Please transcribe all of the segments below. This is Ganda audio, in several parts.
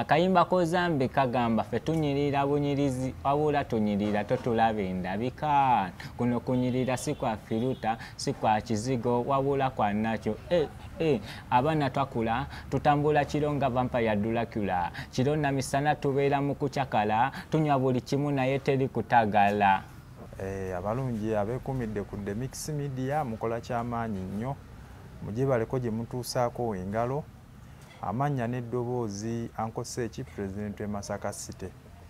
akayimba ko Zambi kagamba ffe tunyirira bunyirizi wabula tunyirira totulaba endabika kuno kunyirira si kwa firuta si kwa kizigo wabula kwa nakyo abaana twakula tutambula kiro nga vampire Dracula kiro na misana tubeera mu kucakala tunywa buli kimu naye teri kutagala. Abalungi abeekumidde ku The Mix Media mukola kyamaanyi nnyo mugibaleko gye mutuusaako engalo. Amanya n'eddoboozi Uncle Seeki President e Masaka City.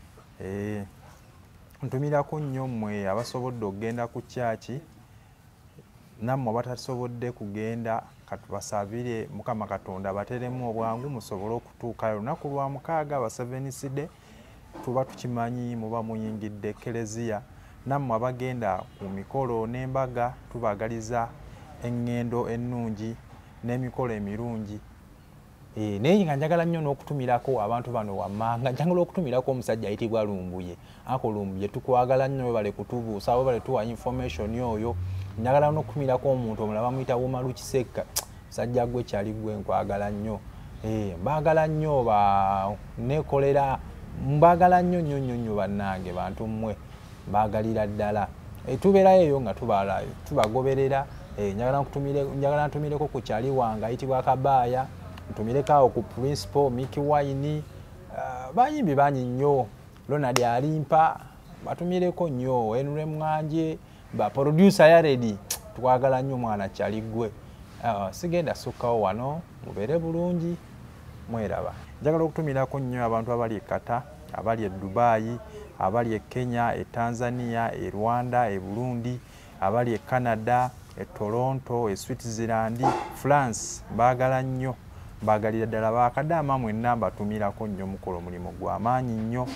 Ntumirako nnyo mmwe abasobodde okugenda ku kyaki nammwe abatasobodde kugenda katubasabire Mukama Katonda bateremu obwangu musobole okutuukayo lunaku lwa mukaaga ba Seventh tuba tukimanyi muba muyingidde Ekereziya nammwe abagenda ku mikolo n'embaga tubagaliza engendo ennungi n'emikolo emirungi. Naye nga njagala nnyo n'okutumirako abantu bano wammanga njagala okutumirako omusajja ayitibwa Lumbuye. Ako Lumbuye tukwagala nnyo bale kutubuusa bale tuwa information yoyo. Njagala n'okutumirako omuntu omulala bamuyita Wumalu Kisekka. Musajja gwe kyali gwe nkwagala nnyo. Mbagala nnyo nekolera mbagala nnyo bannange bantu mmwe mbagalira ddala. Tubeerayo eyo nga tubagoberera. Njagala ntumireko ku kyali wange ayitibwa Kabaaya. Ntumireko ku Principal Mickey Wine. Bayimbi banyi nnyo. Ronald Alimpa batumireko nnyo. Henry Mwanje ba producer Yaredi twagala nnyo mwana kyali gwe. Sigenda sukkawo wano mubeere bulungi mweraba. Njagala okutumirako nnyo abantu abali e Qatar, abali e Dubai, abali e Kenya, e Tanzania, e Rwanda, e Burundi, abali e Canada, e Toronto, e Switzerland, France. Mbagala nnyo mbagalira ddala bakaddaama mwenna mbatumirako nnyo mukola omulimu gw'amaanyi nnyo.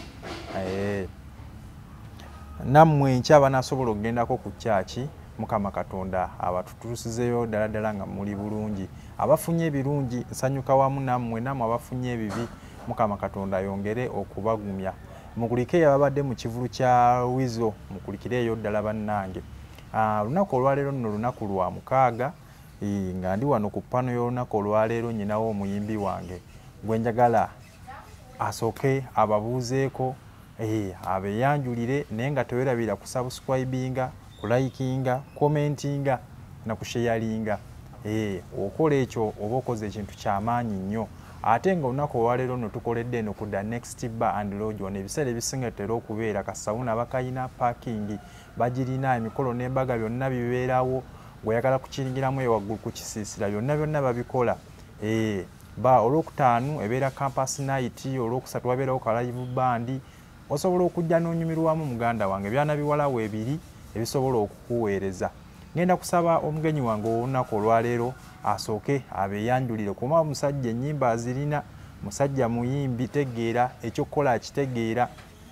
Nammwe nkya banaasobola okugendako ku kyaki Mukama Katonda abatutuusizeyo ddala nga muli bulungi. Abafunye ebirungi nsanyuka wamu nammwe abafunye ebibi Mukama Katonda yongere okubagumya. Mukulike ababadde mu kivulu kya Wizo mukulikireyo ddala bannange. Lunaku olwaleero nno lunaku lwa mukaaga nga ndi wano ku pano y'olunaku olwaleero nyinawo omuyimbi wange gwe njagala asooke ababuuzeeko abeeyanjulire naye nga tewerabira ku subscribinga, ku likinga, commentinga na ku sharinga. Okola ekyo oba okoze ekintu ky'amaanyi nnyo. Ate nga olunaku olwaleero nno tukoledde eno ku The Next Bar and Lodge wano ebiseera ebisinga tetera okubeera kasawuna bakayina parking bagirina emikolo n'embaga byonna bibeerawo gweyagala kukiringiramu ewaggulu ku kisiisira byonna babikola. Olwokutaano ebeera campus night, olwokusatu wabeerawo ka live band. Osobola okujja n'onyumirwamu muganda wange byana biwala weebiri ebisobola okukuweereza. Ngenda kusaba omugenyi wange olunaku olwaleero asooke abeeyanjulire kuba omusajja ennyimba azirina, musajja muyimbi tegeera ekyokukola akitegeera.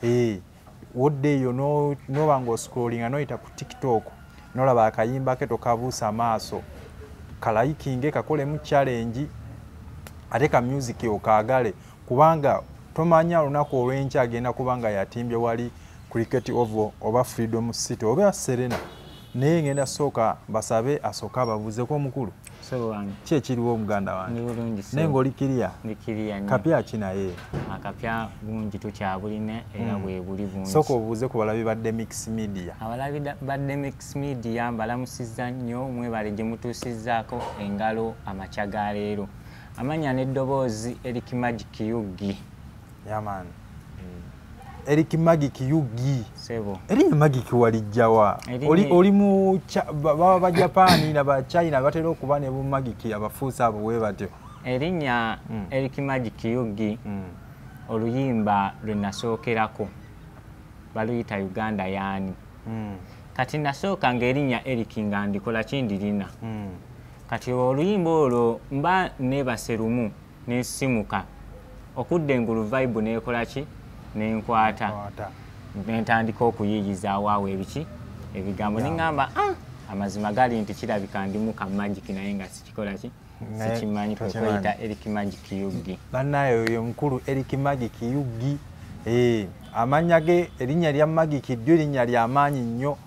Wodde eyo noba ng'oscrollinga noyita ku TikTok nolaba akayimba ke tokabuusa maaso kalayikinge kakolemu challenge ate ka music okaagale kubanga tomanya olunaku olw'enkya agenda kubanga yatimbye wali Cricket Oval oba Freedom City oba Serena. Naye ngenda sooka basabe asooka ababuuzeko omukulu ki ekiriwo omuganda wange naye ng'oli kiriya kapya ki naye akapya bungi tukyabulina era bwe buli bungi. Sooka obuuze ku balabi ba The Mix Media. Abalabi ba The Mix Media mbalamusizza nnyo mwebale gye mutuusizzaako engalo amakya ga leero. Amanya n'eddoboozi Eric Magic Yugi. Yaman. Eric Magic Yugi. Sebo. Eric Magic walijjawa. Oli mu ba Japan na ba China batera okuba ne bu Magic abafuusa abo bwe batyo. Erinnya Eric Magic Yugi oluyimba lwe nasookerako baluyita Uganda yaani. Kati nasooka ng'erinnya Eric nga ndikola kindirina. Kati oluyimba olwo mba nebaserumu n'esimuka okudda engulu vibe n'ekola ki n'enkwata n'entandika okuyiiyizaawo awo ebigambo n'engamba amazima gali nti kirabika ndimu ka magic naye nga sikikola ki sikimanyi kweyita Eric Magic Yugi. Bannaye oyo mukulu Eric Magic Yugi. Amanya ge erinnya lya Magic ddyo erinnya ly'amaanyi nnyo.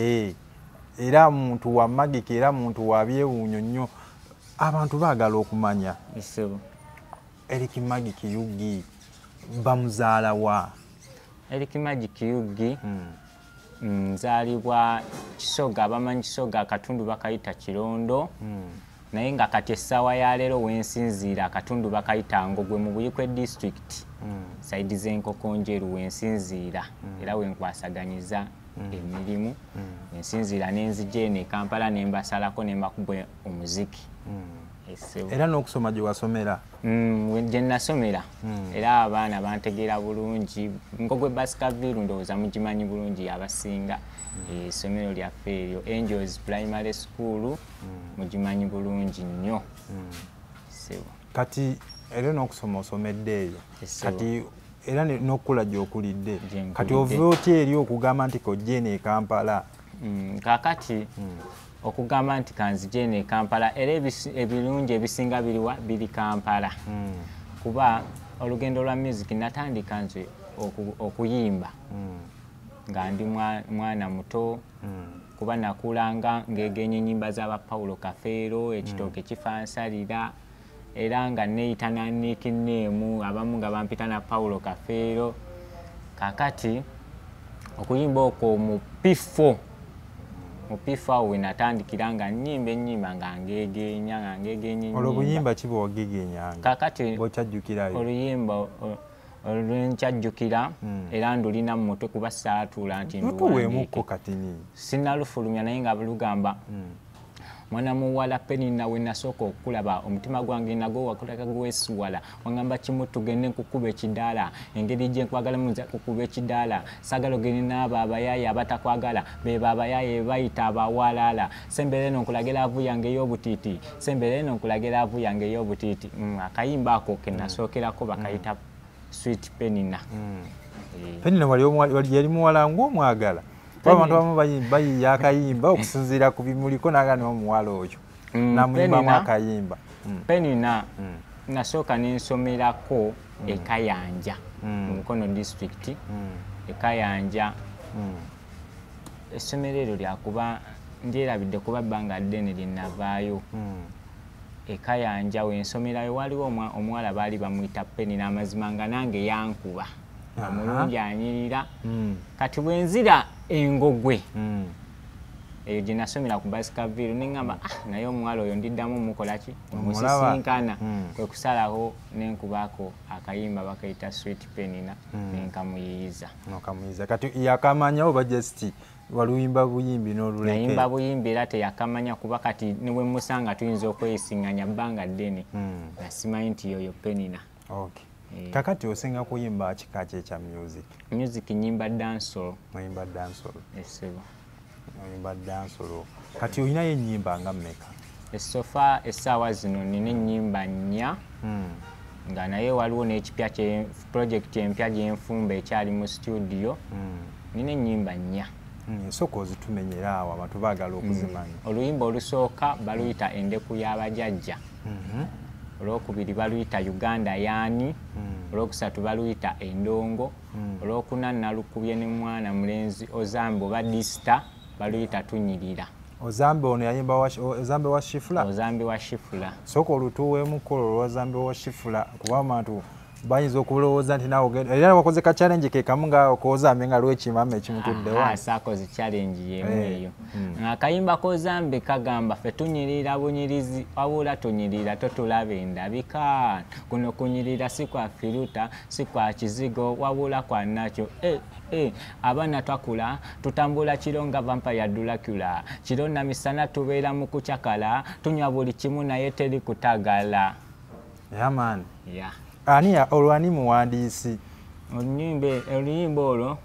Era muntu wa Magic era muntu wa byewuunyo nnyo. Abantu baagala okumanya Eric Magic Yugi bamuzaala wa? Eric Magic Yugi nzaalibwa Kisoga, abamanyi Kisoga akatundu bakayita Kirondo, naye nga kati essaawa ya leero wensinziira akatundu bakayita Ngogwe mu Buyikwe district, saidi z'enkoko njeru wensinziira, era wenkwasaganyiza emirimu, wensinziira n'enzija eno e Kampala ne mbasalako ne mbakuba omuziki. Era n'okusoma gye wasomera? Gye nasomera era abaana bantegeera bulungi. Ngogwe Baskerville ndowooza mugimanyi bulungi abasinga, essomero lyaffe eryo Angels Primary School mugimanyi bulungi nnyo. Kati era n'okusoma osomedde eyo, kati era n'okukula gy'okulidde, kati ova otya eri okugamba nti kojja eno e Kampala? Kaakati okugamba nti kanzija eno e Kampala era ebirungi ebisinga biriwa biri Kampala, kuba olugendo lwa music natandika nze okuyimba nga ndi mwana muto, kuba nakulanga ngegenya ennyimba z'aba Paulo Kafeero, ekitooke kifansalira, era nga neeyita na nickname abamu nga bampita na Paulo Kafeero. Kaakati okuyimba okwo mu P4 we natandikira nga nnyimba ennyimba nga ngegenya ennyimba. Olwo buyimba ki bwe wagegenyanga? Kaakati bw'okyajjukirayo? Oluyimba olwenkyajjukira era ndulina mu mutwe kuba saatuula nti nduwandiike. Kati sinnalufulumya naye nga lugamba mwana muwala Penina we nasooka okulaba omutima gwange nagwo wakulaka gwesiwala, wangamba kimu tugende nkukuba ekidaala, engeri gye nkwagalamu nza kukuba ekidaala, saagala ogende n'abo abayaaye abatakwagala, beba abayaaye bayita abawalaala, sembere eno nkulagira avu yange ey'obutiiti, sembere eno nkulagira avu yange ey'obutiiti. Akayimba ako ke nasookerako bakayita Sweet Penina. Penina yali muwala ng'omwagala? Abantu abamu bayiya akayimba okusinziira ku bimuliko naga n'omuwala oyo namuyimbamu akayimba. Penina nasooka n'ensomerako e Kayanja mu Mukono district, e Kayanja. Essomero eryo lyakuba ndyerabidde kuba ebbanga ddene lye navaayo. E Kayanja wensomerayo waliwo omuwala baali bamuyita Penina, amazima nga nange yankuba mulungi anyirira. Kati bwenzira Engogwe eyo gye nasomera ku Baskerville neŋŋamba naye omuwala oyo ndiddamu mukolaki omusisinkana, kwe kusalaho nenkubaako akayimba bakayita Sweet Penina nenkamuyiyiza. Kati yakamanya oba just waluyimba buyimbi n'oluleke? Nayimba buyimbi era teyakamanya kuba kati ne bwe musanga tuyinza okwesiŋŋanya bbanga ddene nga simanyi nti yoyo Penina. Kakati osinga kuyimba kika ki ekya music? Music nyimba dancehall. Oyimba dancehall? Esebo. Oyimba dancehall. Kati olinayo ennyimba nga mmeka? Sofa essaawa zino nina ennyimba 4 nga naye waliwo n'ekipya project empya gyenfumba ekyali mu studio. Nina ennyimba 4. Sooka ozitumenyera awo abantu baagala okuzimanya. Oluyimba olusooka baluyita Endeku y'Abajjajja. Olwokubiri baluyita Uganda Yaani, olwokusatu baluyita Endongo, olwokuna nalukubye ne mwana mulenzi Ozambe oba Disita baluyita Tunyirira. Ozambe ono yayimba Ozambe wa Shifula? Ozambe wa Shifula. Sooka olutuweemu kkolo Ozambe wa Shifula kuba abantu bayinza okulowooza nti naawe ogenda era wakoze ka challenge ke kamu nga Kozambe nga lw'ekimama ekimutuddewo. Saakoze challenge y'emu eyo. Akayimba Kozambe kagamba ffe tunyirira bunyirizi wabula tunyirira totulaba endabika, kuno kunyirira si kwa firuta si kwa kizigo wabula kwa nakyo. Abaana twakula tutambula kiro nga vampire Dracula, kiro na misana tubeera mu kucakala, tunywa buli kimu naye teri kutagala. Man. Ani olwani muwandiisi? Oluyimba olwo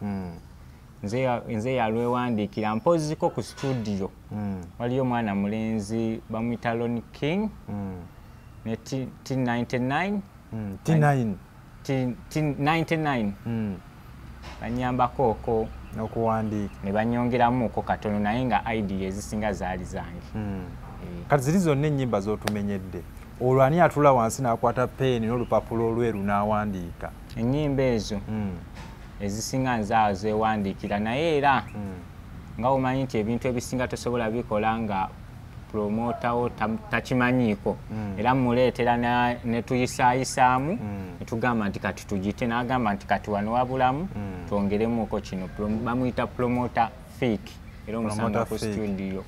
nze yalwewandiikira mpoziko ku studio. Waliyo omwana mulenzi bamuyita Lon King ne T99 banyambako okwo n'okuwandiika ne banyongeramuko katono naye nga idea ezisinga zaali zange. Kati ziri zonna ennyimba z'otumenyedde, olwo ani atula wansi n'akwata peeni n'olupapula olweru n'awandiika? Ennyimba ezo ezisinga nzaawo zeewandiikira naye era nga omanyi nti ebintu ebisinga tosobola bikola nga promota o tachimanyiiko era muleetera ne tuyisayisaamu ne tugamba nti kati tugite n'agamba nti kati wano wabulamu twongeremuuko kino bamuyita promota fake era omusanga ku studio.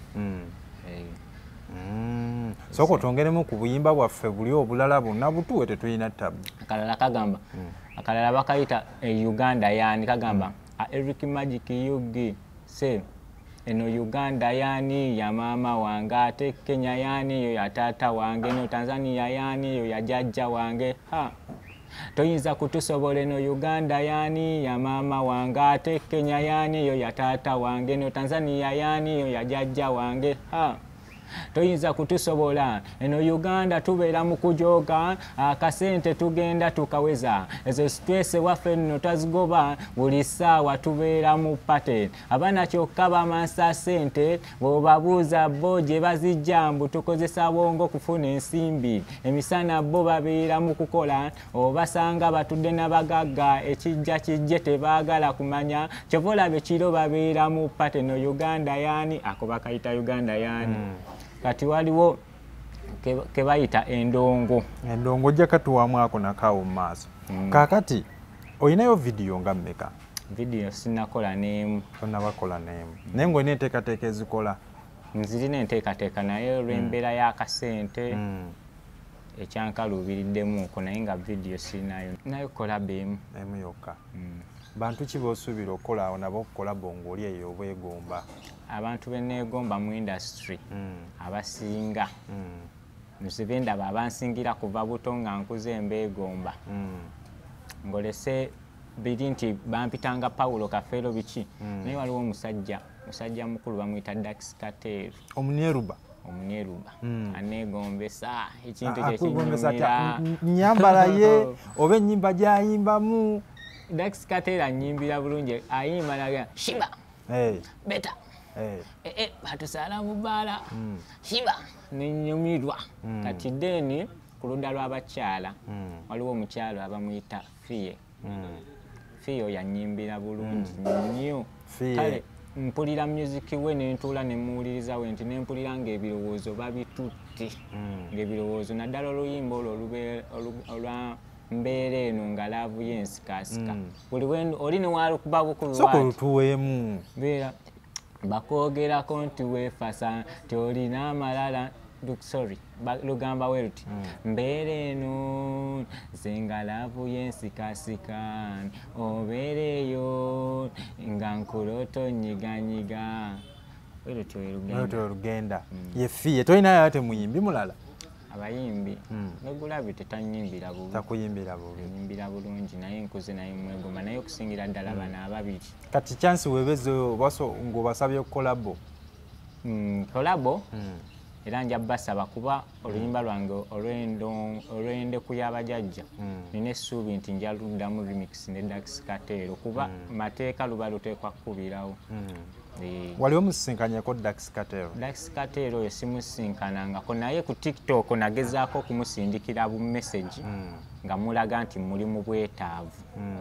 Soko twongeremu ku buyimba bwaffe buli obulala bonna butuwe tetulina tabu. Akalala kagamba akalala bakayita Uganda yani kagamba Eric Magic Yugi se eno Uganda yani ya mama wange ate Kenya yani yo ya tata wange no Tanzania yani yo ya jajja wange ha toyinza kutusobola eno Uganda yani ya mama wange ate Kenya yani yo ya tata wange no Tanzania yani yo ya jajja wange ha toyinza kutusobola eno Uganda tubeera mu kujoga akasente tugenda tukaweza ezo stress waffe nno tazigoba buli ssaawa tubeera mu pate abaana kyokka bamansa sente bw'obabuuza bo gye bazijja mbu tukozesa bwongo kufuna ensimbi emisana bo babeera mu kukola obasanga batudde n'abagagga ekijja kijje tebaagala kumanya kyova olabe kiro babeera mu pate no Uganda yani ako bakayita Uganda yani kati waliwo kebayita endongo. Endongo ojja katuwamu ako nakaawo mu maaso. Kaakati olinayo vidiyo nga mmeka? Vidiyo sinakola n'emu. Tonnabakola n'emu. Naye ng'olina enteekateeka ezikola? Nzirina enteekateeka naye olw'embeera y'akasente ekyankaluubiriddemu naye nga vidiyo sirinayo. Nayo kolabo emu. Emu yokka. Bantu ki b'osuubira okukola awo nabo kolabo ng'oli eyo obwegomba? Abantu beneegomba mu industry abasinga nzibe ndaba abansingira kuva buto nga nkuze mbeegomba ngolese biri nti bampitanga Paulo Kafeero biki naye waliwo omusajja mukulu bamuyita Dax Katero Omunyeruba aneegombesa ekintu kyekinyumira nyambala ye oba ennyimba gy'ayimbamu. Dax Katero annyimbira bulungi ayimba naga shiba beta batusala mu bbaala shiba nenyumirwa kati deni ku ludda lw'abakyala waliwo omukyalo abamuyita Fiye yanyimbira bulungi nnyo kale mpulira music we nentuula nemuwuliriza we nti nempulira ng'ebirowoozo babitutte ng'ebirowoozo naddala oluyimba olwo olwa mbeera eno nga laavu yensikasika buli oli newalukuba bukulu sokotuweemu beera bakwogerako nti weefasa nti olina amalala lugamba we luti mbeera eno zenga laavu yensikasika obeera eyo nga nkuloto nyiganyiga we lutyo werugenda yefiye tolinayo ate muyimbi mulala? Abayimbi negulabi tetanyimbira bubi. Takuyimbira bubi. Nyimbira bulungi naye nkuze naye mwegomba naye okusingira ddala bana ababiri. Kati chance webeze baso ngobasabye kolabo. Kolabo era nja basaba kuba oluyimba lwange olwende kuyabajajja nina essuubi nti nja luddamu remix ne Dax Katero kuba mateeka luba luteekwa kukubirawo. Wali omusinkanyeko Dax Katero? Dax Katero oyo simusinkanangako naye ku TikTok nagezaako okumusindikira bu message nga mulaga nti muli mu bwetaavu.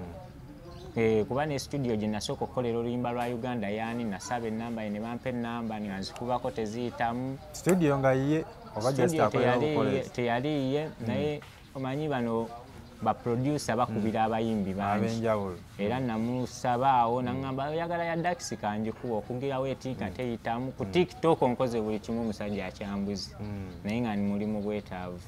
Kuba ne studio gye nasooka okukolera oluyimba lwa Uganda yani nasaba ennamba ne bampa ennamba nga nzikubako teziyitamu. Studio nga yiye oba just akolera okukolera? Teyaliye naye omanyi bano baproducer bakubira abayimbi bangi era namusaba awo nangamba oyagala ya Dax kanjikuwa okugirawo etika teyitamu ku TikTok onkoze buli kimu omusajja akyambuzi naye nga mulimu bwetaavu.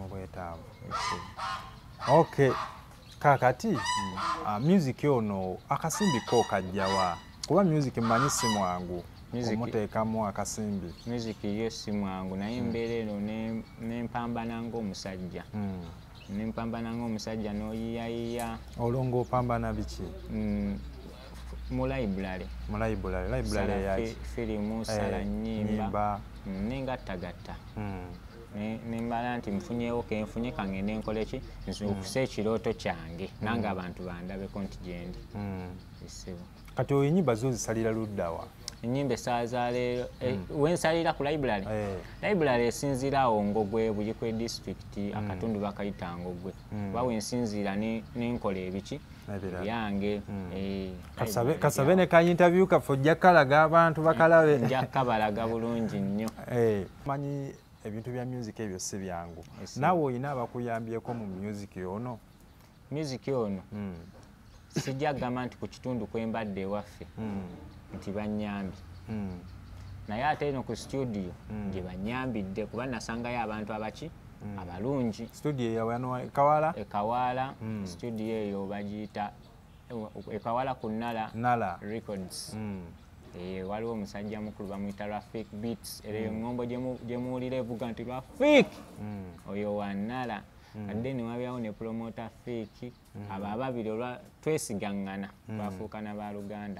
Okay, kakati music ono akasimbi ko kajjawa kuba music mmanyi si mwangu omuteekamu akasimbi? Music yo si mwangu naye embeera eno nempambana ng'omusajja. Nempambana ng'omusajja n'oyiyayiya. Olwo opambana biki? Mu library. Mu library yaki? Firimu, sala nnyimba nengattagatta. Nembala nti nfunyewo kenfunye kangende nkole ki okusa ekirooto kyange nange abantu bandabeko nti gyendi. Kati oyo ennyimba zo zisalira luddawa? Enyimbe saaza leero wensalira ku library. Library esinzira awo Ngogwe Buyikwe district akatundu bakayita Ngogwe. Kuba wensinzira n'enkola ebiki yange. Kasabe ne ka interview kafo ojja kalaga abantu bakalabe. Njja kabalaga bulungi nnyo. Manyi ebintu bya music ebyo si byangu. Naawe olina abakuyambyeko mu music ono? Music ono sijja gamba nti ku kitundu kwembadde ewaffe nti bannyambi. Naye ate eno ku studio gye bannyambidde kuba nasangayo abantu abaki abalungi. Studio yawano Kawala? Kawala studio eyo bagiyita Kawala ku Nala Records. Waliwo omusajja mukulu bamuyita Rafik Beats era engombo gye muwulira evuga nti Rafik oyo wa Nala. Adde ne wabyawo ne promota Fiki abo ababiri olwa twesigangana bafuuka na baluganda.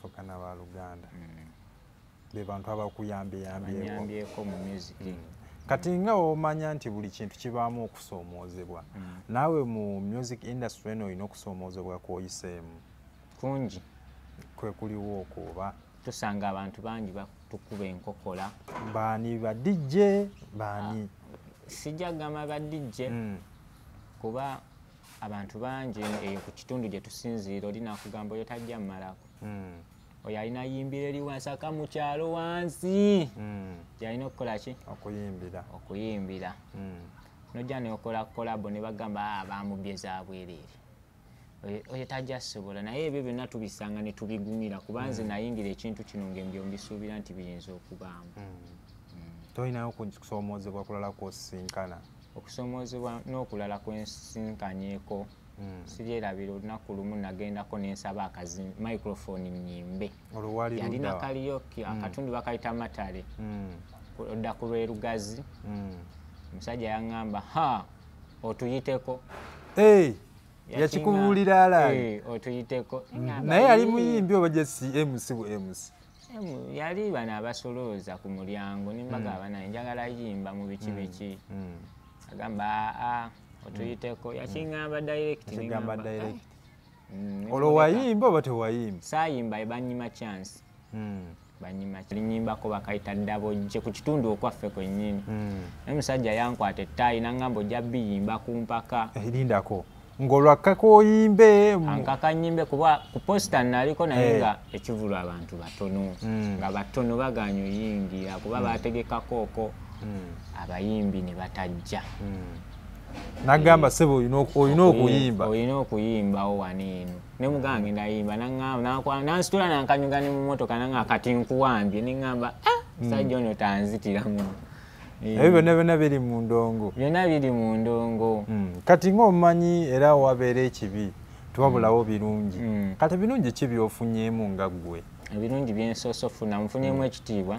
Be bantu abakuyambyeko mu music. Kati nga omanya nti buli kintu kibaamu okusoomoozebwa. Naawe mu music industry eno olina okusoomoozebwa kw'oyiseemu? Kungi. Kwe kuliwo okuba? Tusanga abantu bangi batukuba enkokola. Baani ba DJ? Baani? Sijja gamba ba DJ kuba abantu bangi ku kitundu gye tusinziira oli nakugamba oyo tajja mmalako. Oyo alina yimbira eri wansaka mu kyalo wansi gyalina okukola ki? Okuyimbira. Nojja neokola kolabo ne bagamba bamubye za bwereere. Oyo tajja sobola naye ebyo byonna tubisanga ne tubigumira kuba nze nayingira ekintu kino ngembyo mbisuubira nti biyinza okubaamu. Tolinayo okusoomoozebwa kulala kw'osinkana? Okusoomoozebwa n'okulala kwensinkanyeeko siryerabira olunaku lumu nagendako nensaba microphone nnyimbe. Yalina karaoke akatundu bakayita Matale. Odda ku Lwerugazi omusajja yaŋŋamba otuyiteko. Yakikubuulira alaali? Otuyiteko. Naye yali muyimbi oba gye si MC bu MC? Yali bano abasolooza ku mulyango nimbagamba naye njagala yimba mu biki biki. Agamba otuyiteko. Yakiŋŋamba direct. Olwo wayimba oba tewayimba? Saayimba banyima chance. Linyimbako bakayita Ddabojje ku kitundu okwaffe kwennyini. Naye musajja yankwata ettaayi n'aŋŋamba ojja biyimba ku mpaka. Lindako ng'olwakkako oyimbe? Ankaka nnyimbe kuba ku posita naliko naye nga ekivulu abantu batono. Nga batono baganya oyingira kuba bategekako okwo abayimbi ne batajja. Nagamba sebo olina okuyimba. Olina okuyimbawo wano eno. Ne mugange ndayimba nansitula nankanyuga ne mu mmotoka nanga kati nkuwambye ne ŋŋamba musajja ono tanzitiramu. Ebyo byonna biri mu ndongo? Byonna biri mu ndongo. Kati ng'omumanyi era wabeera ekibi twabulawo birungi. Kati birungi ki by'ofunyeemu nga ggwe? Ebirungi byensoose ofuna nfunyeemu ekitiibwa.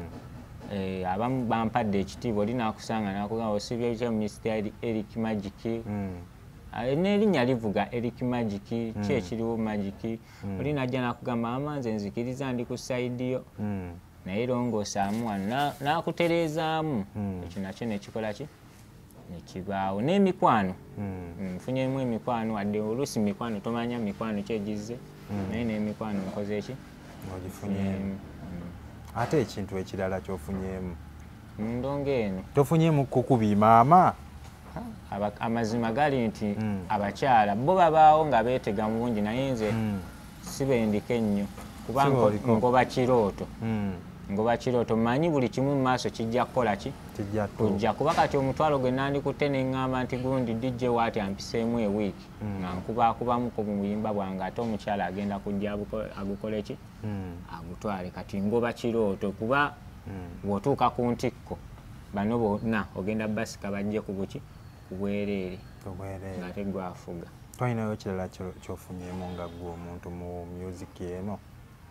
Abamu bampadde ekitiibwa oli nakusanga nakugamba osibye ekya Mr. Eric Magic. N'erinnya livuga Eric Magic ki ekiriwo Magic. Oli najja nakugamba amanze nzikiriza ndi ku sayidi yo. Naye longosaamu wano n'akutereezaamu ekyo nakyo nekikola ki nekibaawo. N'emikwano nfunyeemu emikwano wadde oluusi mikwano tomanya mikwano kyegizze naye n'emikwano nkoze ki ogifunyeemu. Ate ekintu ekirala ky'ofunyeemu mu ndongo eno? Tofunyeemu kukubi maama? Amazima gali nti abakyala bo babaawo nga beetega mu bungi naye nze sibendika ennyo kuba ngoba kirooto. Ngoba kirooto manyi buli kimu mu maaso kijja kukola ki? Kujja kuba kati omutwalo gwe nandikutte ne ŋŋamba nti gundi DJ waati ampiseemu ewiiki nga nkubaakubamu ku buyimba bwange ate omukyala agenda kujja agukole ki? Agutwale. Kati ngoba kirooto kuba bw'otuuka ku ntikko bano bonna ogenda basika bajje ku buki ku bwereere nga tegwafuga. Twalinayo kirala ky'ofunyeemu nga ggwe omuntu mu music eno?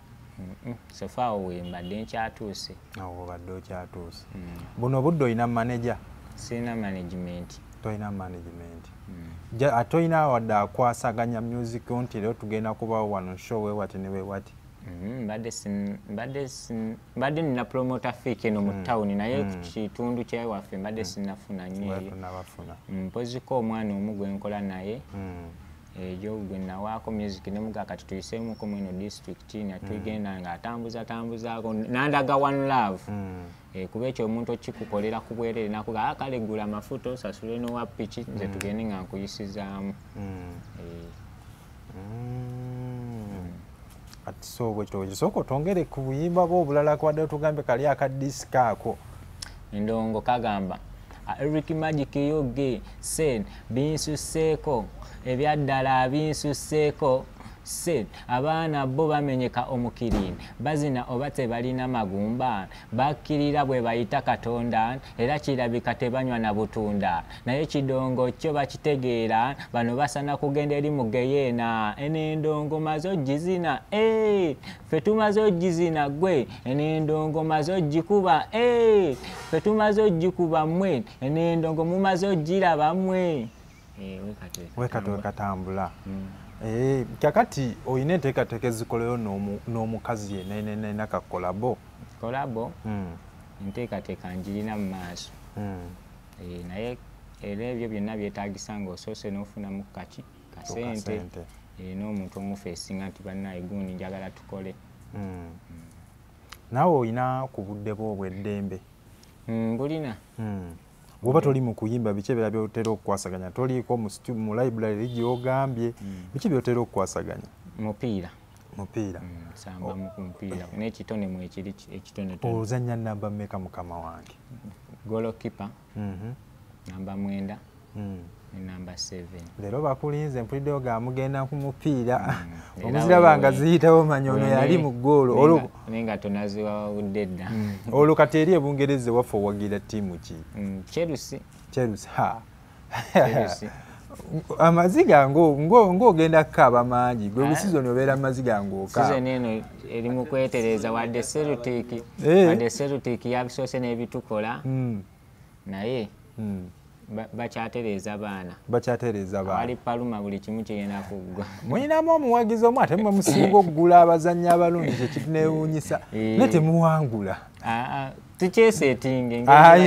Sefaawo wembadde nkyatuuse. Awo obadde okyatuuse. Buno obudde olina manager? Sirina management. Tolina management. Ate olina wadde akwasaganya music nti leero tugenda kubawo wano show wewati ne wewati? Mbadde nina promota Fiki eno mu tawuni naye ku kitundu kyewaffe mbadde sinnafuna nnyo eyo. Mpoziko omwana omu gwe nkola naye ejo gwe nawaako music ne muga kati tuyiseemuko mwino district natwigenda nga atambuzaako nandaga one love kuba ekyo omuntu okikukolera ku bwereere nakuga kale gula amafuta osasule n'owa piki nze tugende nga nkuyisizaamu ati so bwekyo kisoko tongere ku buyimba bwo obulala kwadde tugambe kali akadisika ako endongo kagamba Eric Magic yoge said binsuseeko ebyaddala abinsuseeko said abaana bo bamenyeka omukirini bazina oba tebalina magumba bakkirira bwe bayita Katonda era kirabika tebanywa na butunda naye kidongo kyo bakitegeera bano basana kugenda eri mu geyeena enendongo mazo gizina ffe tumaze ogizina gwe enendongo maze ogikuba ffe tumaze ogikuba mmwe enendongo mumaze ogiraba mmwe wekatambula kakati oyina enteekateeka ezikoleyo n'omukazi yenenena kakolabo enteekateeka njirina mu maaso naye era ebyo byonna byetaagisa ng'osoose n'ofunamu kasente n'omuntu omufeesinga nti bannaye gundi njagala tukole naawe oyina ku budde bwo obw'eddembe bulina bwoba toli mu kuyimba biki ebirala byotera okukwasaganya toliiko mu library gyogambye biki byotera okukwasaganya mupiira sambamu ku mupiira n'ekitone mu ekiri ekitone ozannya namba mmeka mukama wange golokipa namba 9 ne namba 7 leero bakulinze mpuliddeyo ga mugenda ku mupiira omuziraba nga ziyitawo manyono yali mu ggoolo nenga tonaziwawudde dda olwo kati eri ebungereza waffe owagira ttiimu ki Chelsea amaziga ng'ogenda kukaaba mangi gwe busizoni obeera amaziga ng'oka sizoni eno eri mu kwetereza wadde Celtic yabisoose n'ebitukola naye bakyatereza baana wali paluma buli kimu kigenda kuggwa mulinamu omuwagizi omu ate mwe musinga okugula abazannyi abalungi kyekitunewuunyisa ne temuwangula tukyeseetinge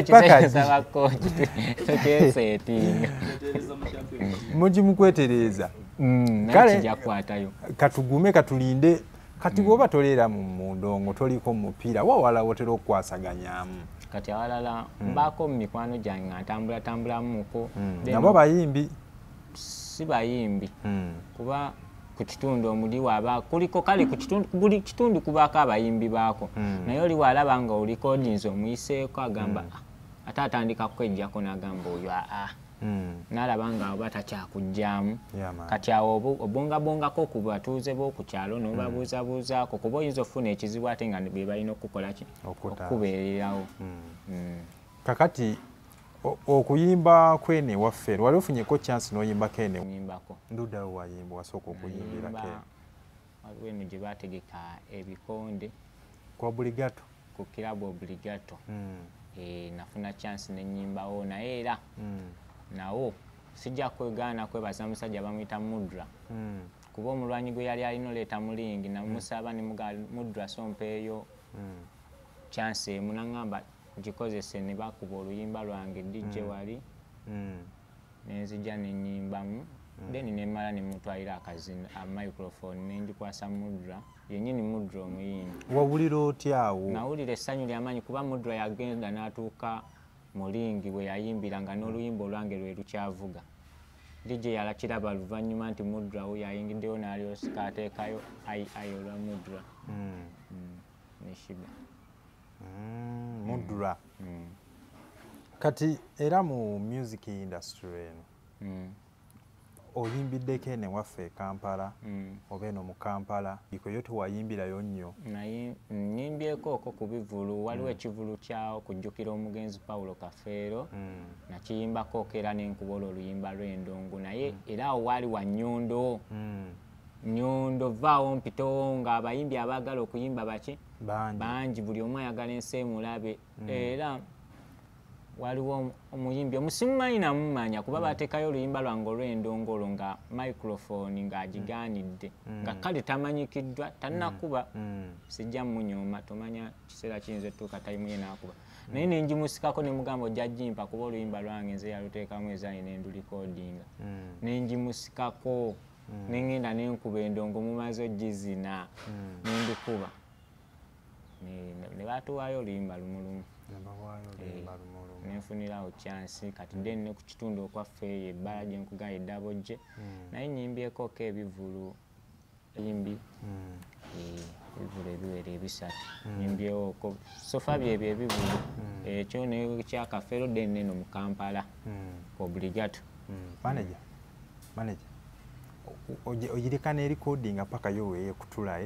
mugimukwetereza kale katugume katulinde kati bwoba toleera mu ndongo toliko mupiira wawala wotera okukwasaganyamu kati awalala mbaako mu mikwano gyange nga ntambulamuko nabo bayimbi si bayimbi kuba ku kitundu omuli waaba kuliko kale buli kitundu kubaako abayimbi baako naye oli walaba nga olikodinzi omuyiseeko agamba ate atandika kwejjako n'agamba oyo n'alaba nga oba takyakugjamu kati awo obongabongako ku batuuze b'okukyalo n'obabuuzabuuzaako kuba oyinza okufuna ekizibu ate nga be balina okukola ki okukubeererawo kakati okuyimba kwene waffe wali ofunyeko chance n'oyimba kene nyimbako ndudawo wayimba wasooka okuyimbira kene waliwo eno gye baategeka ebikonde ku Obligato ku kilabu Obligato nafuna chance nenyimbawo naye era nawo sijja kwegaana kwebaza musajja bamuyita Mudra kuba omulwanyi gwe yali alina oleeta mulingi namusaba ne Mudra sompeeyo chance emu nangamba gikozese ne bakuba oluyimba lwange DJ wali nenzija nenyimbamu then nemala nemutwalira akazina microphone nenjikwasa Mudra yenyini Mudra omuyimbi wawulira otyawo nawulira essanyu ly'amaanyi kuba Mudra yagenda n'atuuka mulingi bwe yayimbiranga n'oluyimba olwange lwe lukyavuga DJ yalakiraba luvannyuma nti Mudra we yayingiddeyo n'alyosika ateekayo ayi olwa Mudra neshiba Mudra kati era mu music industry eno oyimbiddeko ene waffe Kampala oba eno mu Kampala ikoyo tewayimbirayo nnyo naye nyimbyeko oko ku bivulu waliwo ekivulu kyawo kujjukira omugenzi Paulo Kafeero nakiyimbako era nenkubola oluyimba lw'endongo naye era awo wali wa Nyondo Nyondo vaawo mpitowo nga abayimbi abaagala okuyimba baki bangi buli omu ayagala ensi emulabe era waliwo omuyimbi omusimumanyi namumanya kuba bateekayo oluyimba lwange olw'endongolo nga microphone ng'agigaanidde nga kale tamanyikiddwa tannakuba sijja munyooma tomanya kiseera kiyinza ettuuka tayimuye n'akuba naye nenjimusikako ne mugamba ojja jjimpa kuba oluyimba lwange nze yaluteekamu ezayi nendulikodinga nenjimusikako nengenda nenkuba endongo mumaze ogizina nendikuba ne batuwaayo oluyimba lumulumu nenfunirawo chance kati then ne ku kitundu okwaffe eyo ebbala gye nkugaye Dabojje naye nyimbyekoko ebivulu yimbi ebivulu ebiwera ebisatu nyimbyewoko sofa byebyo ebivulu ekyo nekyakafero then neno mu Kampala obligato manager ogireka ne recording paka yo ekutula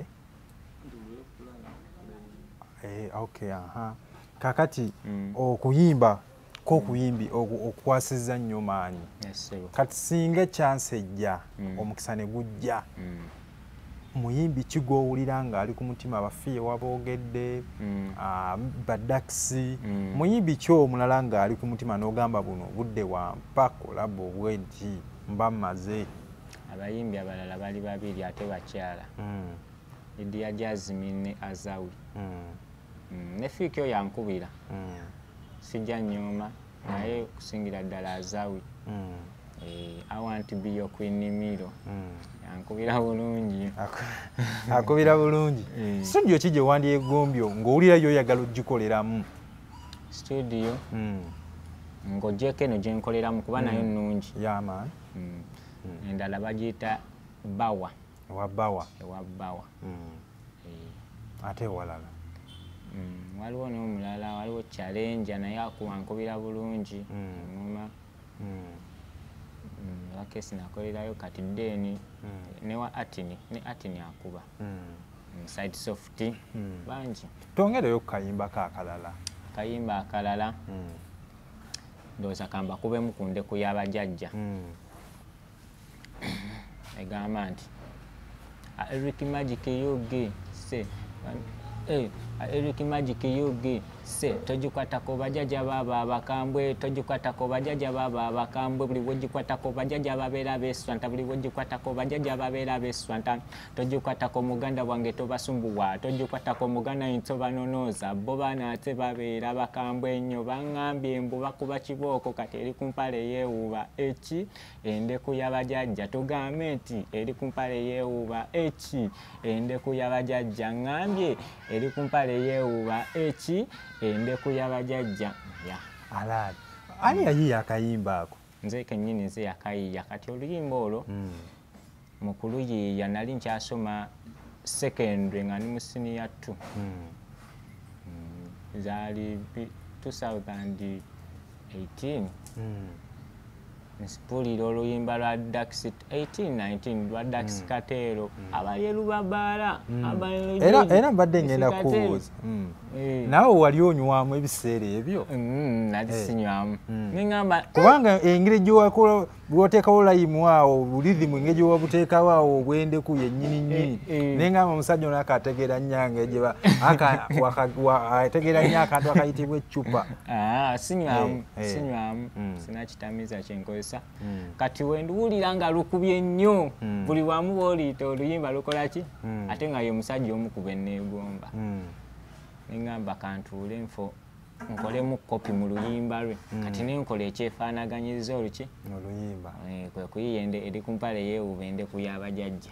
okay kakati okuyimba kokuyimbi okwasiza nnyo maanyi kati singa chance ejja omukisa ne gujja muyimbi kigowulira nga ali ku mutima abafiye waboogedde badaksi muyimbi kyo omulala nga ali ku mutima n'ogamba buno budde wampa kolabo bwenti mba mmaze abayimbi abalala bali babiri ate bakyala Lydia Jasmine ne Azawi ne Fiiki oyo yankubira sijja nnyoma naye okusingira ddala Azawi I want to be your Queen Nimiro yankubira bulungi akubira bulungi studio ki gye wandyegombyo ng'owulira yoyagala ogikoleramu studio ng'ogyeko eno gye nkoleramu kuba nayo nnungi yaman endala bagiyita Bawa ewa Bawa ate walala waliwo n'omulala waliwo Challenge naye akuwankubira bulungi ngoma wakesi nakolerayo kati deni newa Atini ne Atini akuba Side Soft bangi tongereyo kayimba akalala ndowooza kamba kubemu ku ndeku y'abajjajja egamba nti Eric Magic Yugi se Eric Magic Yugi se togikwatako bajjajja baba abakambwe togikwatako bajjajja baba abakambwe buli wogikwatako bajjajja babeera beeswanta buli wogikwatako bajjajja babeera beeswanta togikwatako muganda wange tobasumbuwa togikwatako muganda yintobanonooza bo baana ate babeera bakambwe ennyo baŋŋambye mbu bakuba kibooko kati eri ku mpale yeewuuba eki endeku y'abajjajja tugambe nti eri ku mpale yeewuuba eki endeku y'abajjajja ŋŋambye eri ku mpale yeewuuba eki endeku y'abajjajja alaali ani yayiiya akayimba ako nze kennyini nze yakayiiya kati oluyimba olwo mu kuluyiiya nali nkyasoma secondary nga ni mu senior 2 zaali 2018 nsipulira oluyimba lwa Dax 18-19 lwa Dax Katero abali Lubabaala era mbadde ngenda kubuuza nawe wali onywamu ebiseera ebyo nali sinywamu neŋŋamba kubanga engeri gyoteekawo layimu awo bulithimu engeri gyowabuteekawo awo obwendeku yennyini nnyini neŋŋamba omusajja ono akategeera nnyo ategeera nnyo akantu akayitibwa eccupa sinywamu sinakitamiza kyenkozesa kati wendiwulira nga lukubye nnyo buli wamu booliita oluyimba lukola ki ate nga ye omusajja omukuba enneegomba neŋŋamba kantuule nfo nkolemu kopi mu luyimba lwe kati nenkola ekyefaanaganyiriza oluki oluyimba kwe kuyiiya eri ku mpale yeewuuba endeku y'abajjajja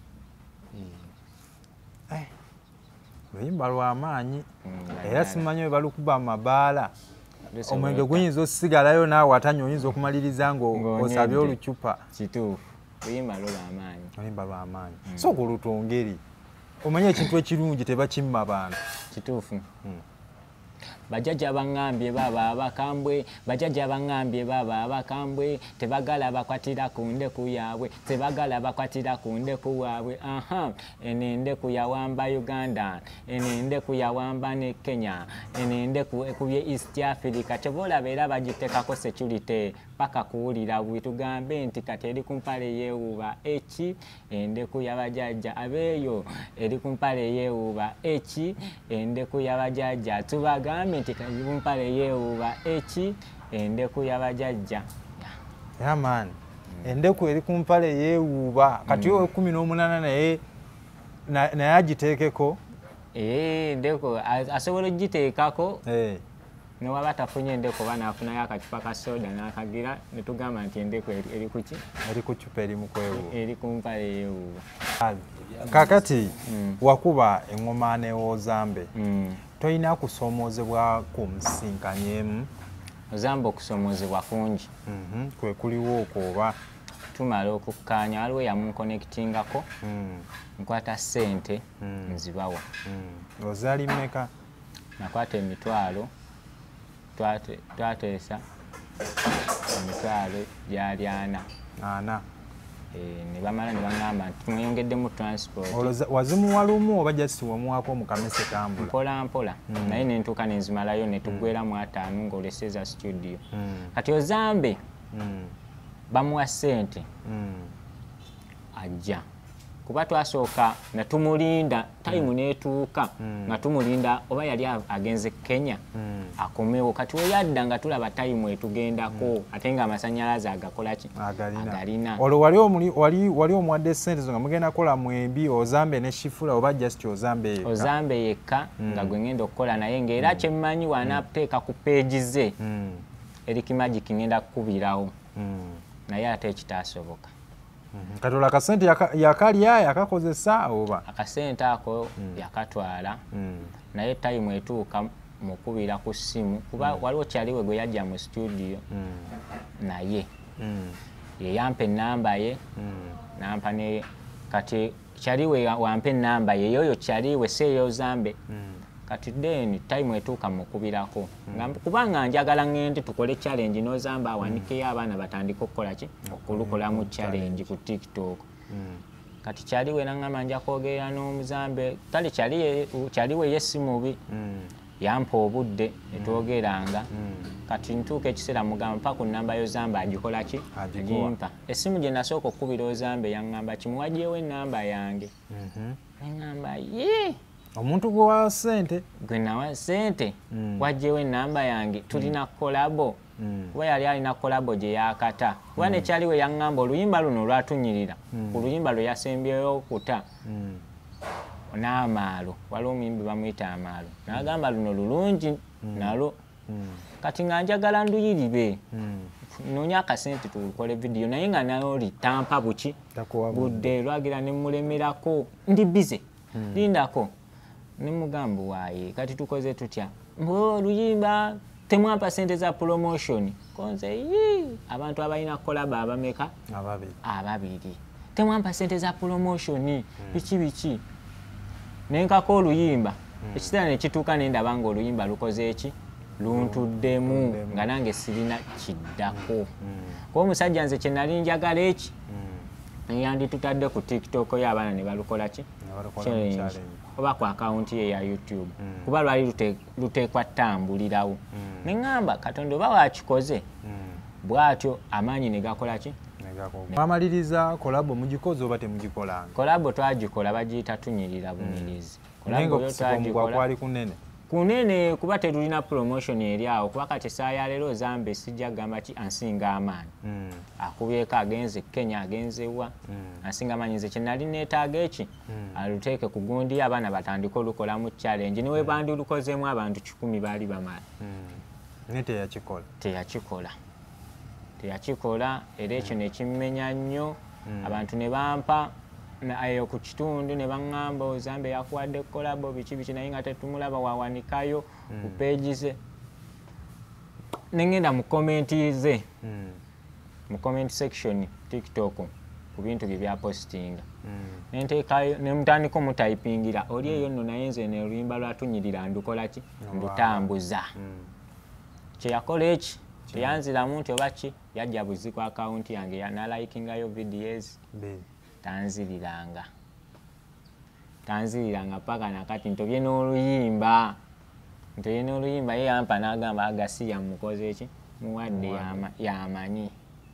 luyimba lw'amaanyi era simanyi we balukuba mu mabaala omwenge guyinza osigalayo naawe atanye oyinza okumaliriza ng'osabye olucupa kituufu luyimba lw'amaanyi oluyimba lw'amaanyi sooka olutongeri omanye ekintu ekirungi tebakimma bantu kituufu bajjajja baŋŋambye baba abakambwe bajjajja baŋŋambye baba abakambwe tebagala bakwatira ku ndeku yaabwe tebagala bakwatira ku ndeku waabwe eno endeku yawamba Uganda eno endeku yawamba ne Kenya eno endeku ekubye East Africa tebolaba era bagitekako security paka kuwulira bwe tugambe nti kati eri ku mpale yeewuuba eki endeku y'abajjajja abeeyo eri ku mpale yeewuuba eki endeku y'abajjajja tubagambe nti kati ku mpale yeewuuba eki endeku y'abajjajja man endeku eri ku mpale yeewuuba kati yo 18 naye agiteekeko endeku asobola ogiteekako newaba tafunye endeko oba naafunayo akacupa ka soda n'akagira ne tugamba nti endeko eri kuki eri ku cupa eri mu kwewuuba eri ku mpale yeewuuba. Kakati wakuba eŋŋoma n'Ozambe tolina kusomoozebwa ku musinkanyemu? Ozambe okusomoozebwa kungi. Kwe kuliwo okwo oba tumala okukkaanya waliwo yamunkonekitingako nkwata ssente nzibawa. Ozaali mmeka? Nakwata emitwalo twateesa emitwalo gyali 4 ne bamala ne baŋŋamba nti tumweyongeddemu transport. Wazimuwa lumu oba just wamuwaako mu kamese tambula? Mpola mpola naye ne ntuuka ne nzimalayo ne tuggweramu 5 ng'oleseza studio. Kati Ozambe bamuwa ssente ajja kuba twasooka na tumulinda time neetuuka nga tumulinda oba yali agenze Kenya akomewo. Kati we yadda nga tulaba time etugendako ate nga amasannyalaze agakola ki agalina. Olwo wali omuwadde ssente zo nga mugenda kukola mwembi Ozambe ne Shifula oba just Ozambe yekka? Ozambe yekka nga gwe ngenda okukola naye ng'era kyemmanyi waanateeka ku peegi ze Eric Magic ngenda kukubirawo naye ate ekitaasoboka. Kati olwo akasente yakalya yakakozesa oba? Akasente ako yakatwala naye time etuuka mukubira ku ssimu kuba waliwo kyaliwe gwe yajja mu studio naye ye yampa ennamba ye nampa ne kati kyaliwe wampa ennamba ye yoyo kyaliwe seeyo Ozambe. Kati then time etuuka mukubirako kubanga njagala ngende tukole challenge n'Ozambe awanikeyo abaana batandika okukola ki okulukolamu challenge ku TikTok. Kati kyaliwe nangamba nja kwogera n'Omuzambe kale kyaliwe yesi mubi yampa obudde etwogeranga. Kati ntuuka ekiseera mugamba mpa ku nnamba y'Ozambe agikola ki agimpa. Essimu gye nasooka okukubira Ozambe yaŋŋamba kimuwagyewo ennamba yange. Ngamba yee omuntu gwe wa ssente gwe nawa ssente wagyewo ennamba yange tulina kolabo kuba yali alina kolabo gye yakata kuba nekyaliwe yaŋŋamba oluyimba luno olwatunyirira ku luyimba lwe yasembyeyo okuta n'amaalo waliwo omuyimbi bamuyita amaalo n'agamba luno lulungi nalwo kati nga njagala nduyiribe noonya akasente tukole vidiyo naye nga nayo litampa buki budde lwagira ne mulemerako ndi bize lindako ne mugamba waaye kati tukoze tutya oluyimba temwampa ssente za promotion konze abantu abalina kolaba abameka ababiri temwampa ssente za promotion biki nenkako oluyimba ekiseera ne kituuka nendaba nga oluyimba lukoze eki luntuddemu nga nange sirina kiddako kuba omusajja nze kye nali njagala eki yanditutadde ku TikTok yo abaana ne balukola ki challenge oba ku akawunti ye ya YouTube kuba lwali luteekwa ttambulirawo neŋŋamba Katonda oba wakikoze bw'atyo amaanyi ne gakola ki mwamaliriza kolabo mugikoze oba temugikolanga? Kolabo twagikola bagiyita tunyirira bunyirizi. Kolabo yo twagikola kunene kunene kuba terulina promotion eri awo kuba kati essaawa ya leero Ozambe sijja kugamba ki ansinga amaanyi akubyeko agenze Kenya agenze wa ansinga amaanyi nze kye nali neetaaga eki aluteeke ku gundi abaana batandika olukolamu challenge niwe bandi lukozeemu abantu 10 baali bamala naye teyakikola era ekyo ne kimmenya nnyo abantu ne bampa ayo ku kitundu ne baŋŋamba Ozambe yakuwadde kolabo biki naye nga tetumulaba wawanikayo ku peegi ze nengenda mu komenti ze mu comment section TikTok ku bintu bye byapostinga nenteekayo ne mutandika omutayipingira oli eyo nno naye nze ne oluyimba lwatunyirira ndukola ki ndutambuza kye yakola eki teyanziramu nti oba ki yajja buzi ku akawunti yange yanalayikingayo videos tanziriranga paka nakati ntobye n'oluyimba ye yampa n'agamba agasi yamukoze eki muwadde yamanyi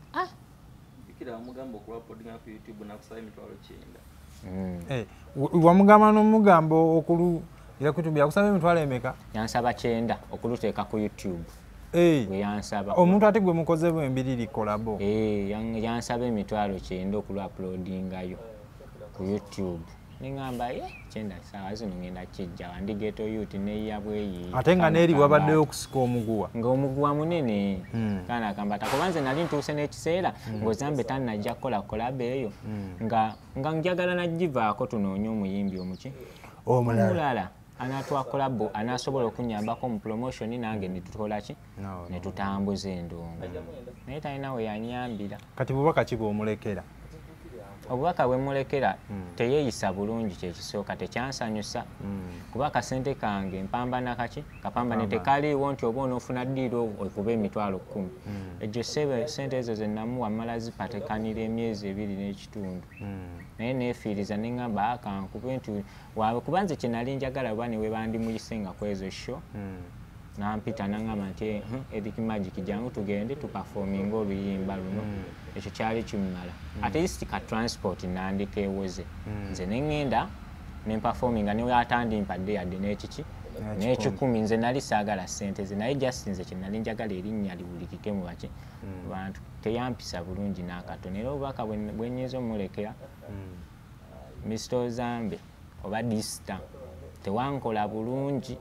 wamugamba n'omugamba okulira ku YouTube yakusaba emitwalo emeka? Yansaba 9 okuluteeka ku YouTube. Yansaba omuntu ate gwe mukoze bwembiriri kolabo yansaba emitwalo 9 okulu uploadingayo ku YouTube ningamba kyenda sawa zino ngenda kijja wandigeto youth neyabweyi ate nga neri wabaddeyo okusika omuguwa ng'omuguwa munene kana akambata kubanze nali ntuuse n'ekiseera ng'ozambe tannajja kukola kolaba eyo nga njagala nagivaako tunoonye omuyimbi omuki omulala anatwakolabo anasobola okunyambako mu promotion nange netukola ki netutambuza endongo naye talina we yanyambira kati bubaka ki bw'omulekera obubaka bwe mulekera teyeeyisa bulungi kyekisooka tekyansanyusa kuba akasente kange mpambana kaki kapambane tekaliiwo nti oba onoofuna ddiiro okuba emitwalo 10 egyo sente ezo zennamuwa mala zipatekanira emyezi 2 n'ekitundu naye neefiiriza neŋŋamba akankube nti waawe kuba nze kye nali njagala oba ne we bandimuyise nga kwezo sho nampita naŋŋamba nti Eric Magic jangu tugende tupafominga oluyimba luno ekyo kyali kimumala at least ka transport nandika ewoze nze neŋŋenda nempafominga niwe atandimpadde yadde n'ekiki n'ekikumi nze nali saagala ssente ze naye just nze kye nali njagala erinnya liwulikike mu baki bantu teyampisa bulungi n'akatono era obubaka bwenyiza omulekera Mr. Ozambe oba disita tewankola bulungi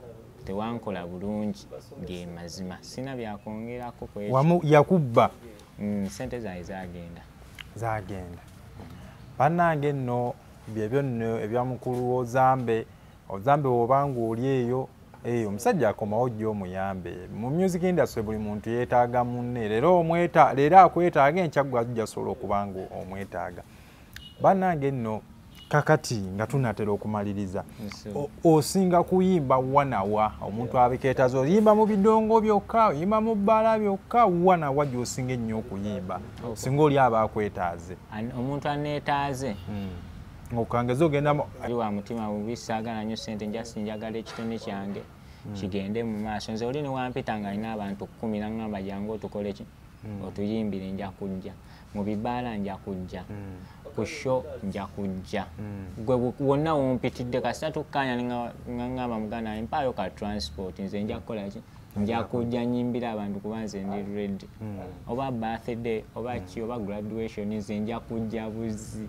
ge mazima sina byakwongerako wamu yakubba sente zaye zagenda bannange nno byebyo nno ebya mukulu Ozambe wobanga oli eyo omusajja akomawo jjo omuyambe mu music industry buli muntu yeetaaga munne leero akwetaaga enkyaggwa ajja sobola okubanga omwetaaga bannange nno kakati nga tunatera okumaliriza osinga kuyimba wanawa omuntu abikeetaze oyimba mu bidongo byokka oyimba mu bbala byokka wanawa gy'osinga ennyo okuyimba singa oli aba akwetaaze omuntu aneetaaze okangeza ogendamu ali wa mutima bubi saagala nnyo ssente njagala ekitone kyange kigende mu maaso nze oli newampita nga alina abantu 10 naŋŋamba jangu otukole ki otuyimbire nja kujja mu bibbaala nja kujja ku show nja kujja gwe wonna wompitidde kasita tukkanya ngaŋŋamba muganda empaayo ka transport nze nja kukola ki nja kujja nyimbira abantu kuba nze ndi ready oba birthday oba ki oba graduation nze nja kujja buzi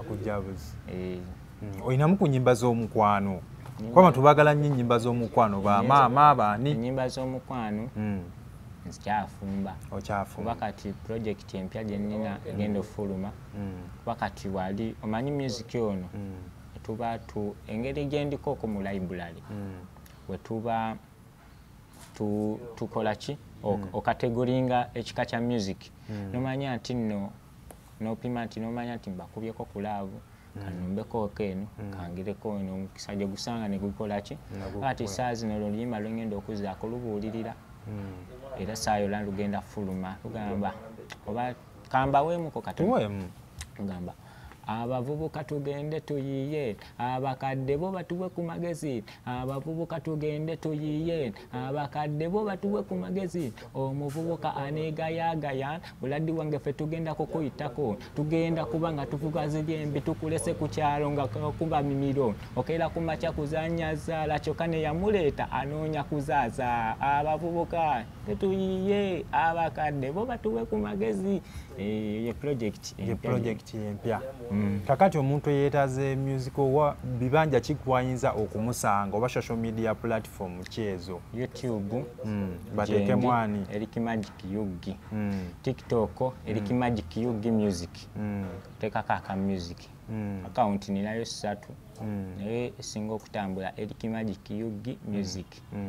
olinamu ku nnyimba z'omukwano kuba abantu baagala nnyo ennyimba z'omukwano bamaama abaani ennyimba z'omukwano nzikyafumba okyafumba kuba kati project empya gye nnina egenda ofuluma kuba kati wali omanyi music ono tuba engeri gye ndikooko mu library we tuba tukola ki okategoringa ekika kya music nomanya nti nno nopima nti nomanya nti mbakubyeko ku laavu kanumbeko eno kangireko eno omukisa gye gusanga ne gukola ki kati saa zino oluyimba lwengenda okuzaako lubuulirira era saayo la lugenda fuluma tugamba oba kambaweemuko katugamba abavubuka tugende tuyiye abakadde bo batuwe ku magezi abavubuka tugende tuyiye abakadde bo batuwe ku magezi omuvubuka aneegayagaya buladi wange ffe tugenda kukuyitako tugenda kuba nga tuvuga ziryembi tukulese ku kyalo nga kuba mimiro okeera ku makya kuzanya zaala kyokka ne yamuleeta anoonya kuzaaza abavubuka tetuyiye abakadde bo batuwe ku magezi ye project empya kakati omuntu yeetaze music owa bibanja kikwayinza okumusanga oba social media platform kyezo YouTube bateeke mwani Eric Magic Yugi TikTok Eric Magic Yugi music tekako aka music account ninayo 3 naye esinga okutambula Eric Magic Yugi music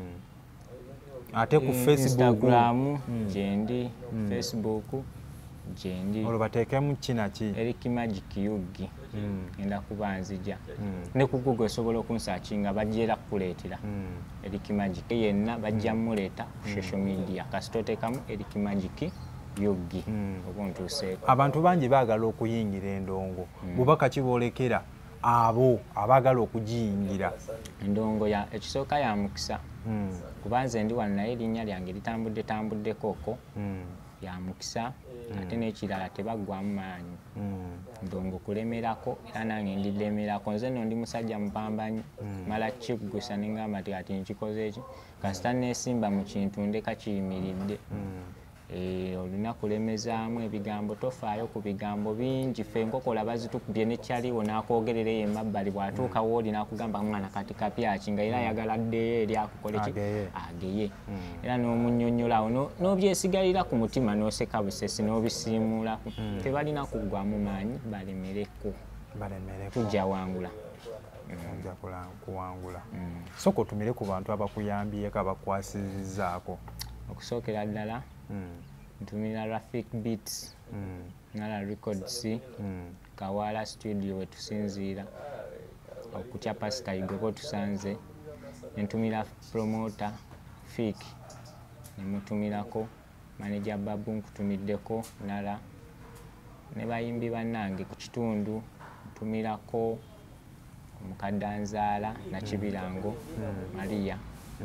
ate ku Facebook Instagram gyendi Facebook gyendi olwo bateekemu kinaki Eric Magic Yugi ngenda kuba nzija ne ku Google osobola okunsakinga bajjera kukuleetera Eric Magic yenna bajja muleeta ku social media kasitoteekamu Eric Magic Yugi obuntuuseeko abantu bangi baagala okuyingira endongo bubaka kiboolekera abo abaagala okugiyingira endongo ya ekisooka ya mukisa kuba nze ndi wano naye erinnya lyange litambuddeko okwo ya mukisa ate n'ekirala tebaggwamu maanyi ndongo kulemerako era nange ndilemerako nze nno ndi musajja mupambanyi mala kikgusa nengamba ti kati nkikoze eki kasita neesimba mu kintu ndeka kiyimiridde olina kulemezaamu ebigambo tofaayo ku bigambo bingi ffe enkokola bazitukubye nekyaliwo n'akwogerera eyo emabbali bw'atuuka wooli n'akugamba mwana kati kapyaki nga era ayagala addeyo eri akukole ki ageye era n'omunnyonnyolawo n'obyesigalira ku mutima n'oseka busesi n'obisiimuulako tebalina kuggwamu maanyi balemereko tujja wangula kuwangula soka otumire ku bantu abakuyambyeko abakwasizzaako okusookera ddala ntumira Rafik Beats Nala Records Kawala Studio wetusinziira okutya Pastor Igoko tusanze ntumira promoter Fik nemutumirako manager Babu nkutumiddeko Nala ne bayimbi bannange ku kitundu ntumirako Mukadanzaala na Kibirango Maria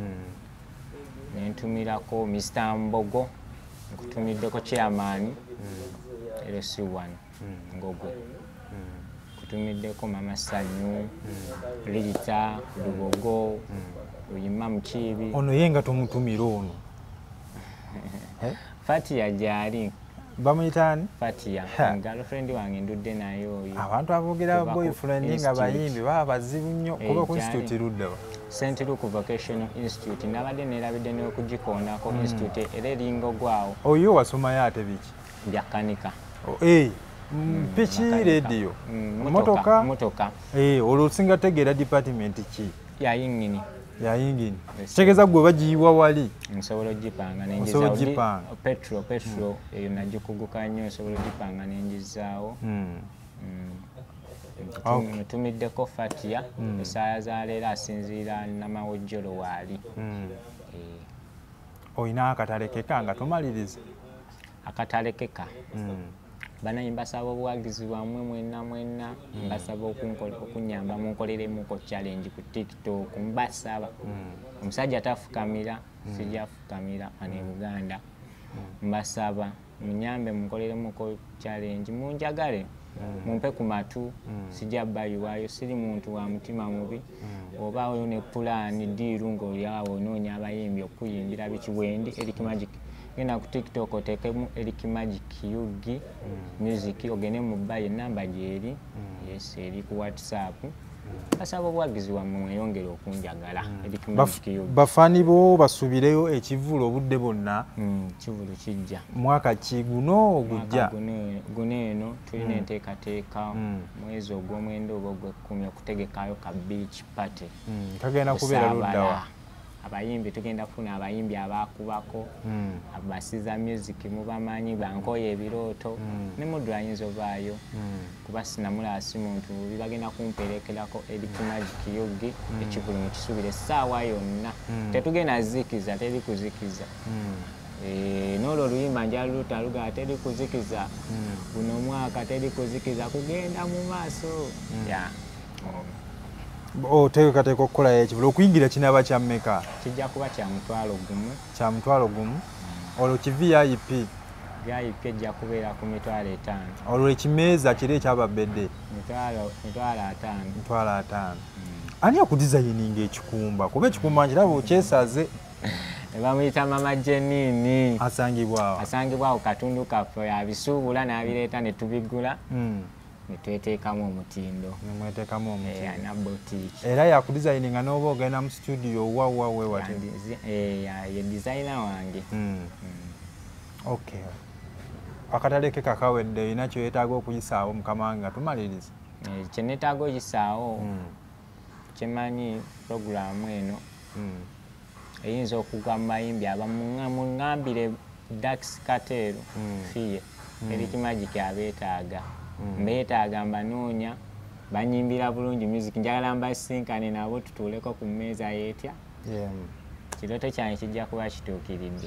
nentumirako Mr. Mbogo nkutumiddeko chairman LC1 Ngogwe kutumiddeko Mama Sanyu Lita Lubogo Uyima Mukibi ono yenga tumutumira ono Fatia jali bamuyitani Fatia girlfriend wange ndudde nayo oyo abantu aboogera boyfriend nga bayimbi baba bazibu nnyo kuba ku institute ludda St. Luke Vocational Institute nabadde nerabidde n'okugikoonako institute era eringo gwawo oyo wasomayo ate biki byakanika piki radio motoka olwo osinga tegeera department ki yayingini kitegeeza gwe bagiyiwa wali nsobola ogipanga petro eyo nagikuguka nnyo nsobola ogipanga nenjizaawo ntumiddeko Fatia esaaya za leero asinziira Namawojjolo waali olina akatalekeka nga tumaliriza akatalekeka banayi mbasaba obuwagizi bwammwe mwenna mbasaba okunyamba munkoleremuko challenge ku TikTok mbasaba omusajja tafukamira sijafukamira ane Uganda mbasaba munyambe munkoleremuko challenge munjagale mumpe ku matu sijja bayiwayo siri muntu wa mutima mubi oba oyo ne pulani diiru ng'olyawo onoonya abayimbi okuyimbira biki wendi Eric Magic genda ku TikTok otekemu Eric Magic Yugi music ogene mu baye namba gyeri yes eri ku WhatsApp basaba obwagizi wammwe mweyongere okunjagala Eric Magic Yugi bafani bo basubireyo ekivulo obudde bonna kivulu kijja mwaka ki guno ogujja guno eno tulina enteekateeka mwezi ogw'omwenda oba ogw'ekkumi okutegekayo ka beach party kagenda kubeera luddawa abayimbi tugenda kufuna abayimbi abakubako abasiza music mubamanyi bankoye ebirooto ne muddu ayinza ovaayo kuba sinamulasi muntu bubi bagenda kumperekerako Eric Magic Yugi ekivulu mukisubire essaawa yonna tetugenda zikiza teri kuzikiza n'olwo oluyimba njala lutaluga teri kuzikiza guno mwaka teri kuzikiza kugenda mu maaso oteekateeka okukola ekivulu okuyingira kinaaba kya mmeka kijja kuba kya mutwalo gumu olwo ki VIP ejja kubeera ku mitwalo 5 olwo ekimeeza kiri ekyababedde mitwalo 5 ani akudizayininga ekikumba kuba ekikumba nkiraba okyesaze bamuyita Mama Jenini asangibwawo katundu kaffe abisuubula n'abireeta ne tubigula netweteekamu omutindo na boutique era yakudizayininga n'oba ogenda mu studio wawe ye designer wange okay akataleke kakawedde olina kyoyetaaga okuyisaawo mukama wange nga tumaliriza kyenetaaga okuyisaawo kyemanyi programu eno eyinza okugwa mu mayimbi abamuŋambire Dax Katero fiye Eric Magic abeetaaga mbeetaaga mbanoonya banyimbira bulungi music njagala mbasinkane nabo tutuuleko ku mmeeza yeetya kirooto kyange kijja kuba kituukiridde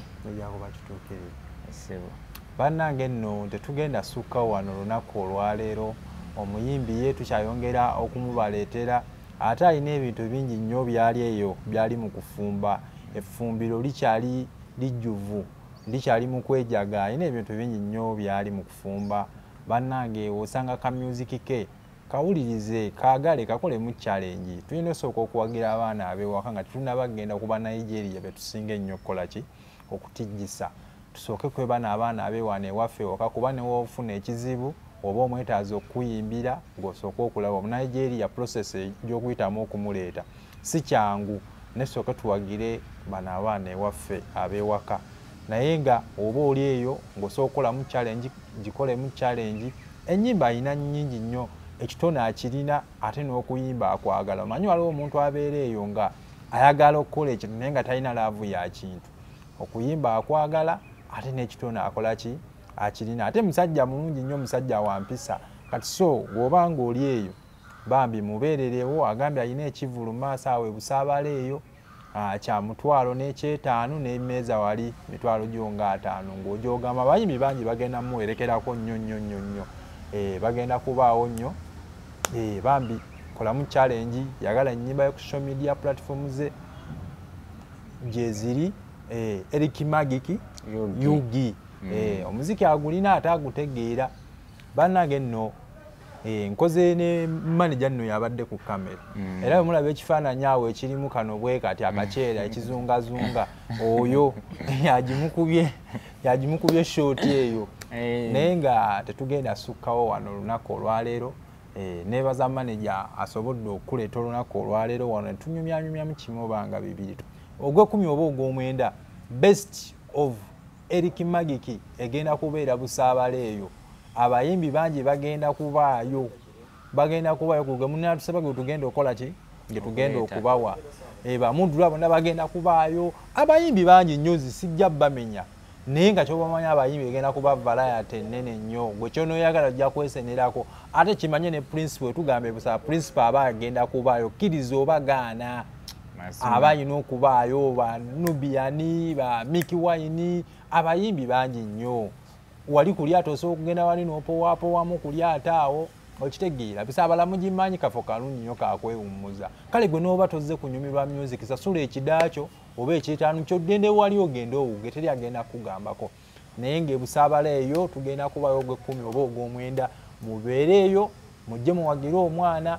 bannange nno tetugenda sukka wano olunaku olwaleero omuyimbi ye tukyayongera okumubaleetera ate alina ebintu bingi nnyo byali eyo byali mu kufumba effumbiro likyali lijjuvu likyali mu kwejaga alina ebintu bingi nnyo byali mu kufumba bannange osanga ka music ke kawulirize kaagale kakolemu challenge tulina osooka okuwagira abaana abewaka nga tunabagenda kuba Nigeria betusinga ennyo okukola ki okutijjisa tusooke kwebana abaana abeewaana ewaffe waka kuba ne woofuna ekizibu oba omwetaaza okuyimbira ng'osooka okulaba mu Nigeria process gy'okuyitamu okumuleeta si kyangu nesooke tuwagire bano abaana ewaffe abeewaka naye nga oba oli eyo ng'osookolamu challenge gikolemu challenge ennyimba alina nnyingi nnyo ekitone akirina ate n'okuyimba akwagala omanyi waliwo omuntu abeera eyo nga ayagala okukola ekintu naye nga talina laavu ya kintu okuyimba akwagala ate n'ekitone akola ki akirina ate musajja mulungi nnyo musajja wa mpisa kati so bw'oba ng'oli eyo bambi mubeererewo agambye alina ekivulu maaso awe busaabala eyo kya mutwalo n'ekyetaano n'emmeeza wali mitwalo gyo nga 5 ng'ogyogamba abayimbi bangi bagenda muwerekerako nnyo bagenda kubaawo nnyo bambi kolamu challenge yagala ennyimba yo ku social media platform ze gye ziri Eric Magic Yugi omuziki agulina ate agutegeera bannange nno nkoze ne manager nno yabadde ku kamera era bwe mulaba ekifaananyi awo ekirimu kano bwe kati akaceera ekizungazunga oyo yagimukubye shoti eyo naye nga tetugenda sukkawo wano olunaku olwaleero nebaza manager asobodde okuleeta olunaku olwaleero wano netunyumyanyumyamu kimu obanga bibiri ogw'ekumi oba ogw'omwenda best of Eric Magic egenda kubeera busaabala eyo abayimbi bangi bagenda kubaayo kugwe munatusaba gwe tugenda okola ki nge tugenda okubawa bamudula bonna bagenda kubaayo abayimbi bangi nnyo sijja bamenya naye nga kyobamanya abayimbi egenda kuba variety ennene nnyo gwe kyonoyagala ojja kwesenerako ate kimanye ne principal tugambe busa principal aba agenda kubaayo kkiriza oba gaana aba alina okubaayo ba Nubiani ba Mickey Wine abayimbi bangi nnyo wali kulyato osobola okugenda wali n'opowaapowamu kulyato awo okitegeera bisa abalamu gimanyi kafo kalungi nnyo kakwewummuza kale gwe n'oba tozze kunyumirwa music sasula ekidaakyo oba ekyetaanu kyoddende wali ogenda owuge teri agenda kugambako naye ng'ebusaabala eyo tugenda kubayo ogw'ekumi oba ogw'omwenda mubeere eyo mujje muwagire omwana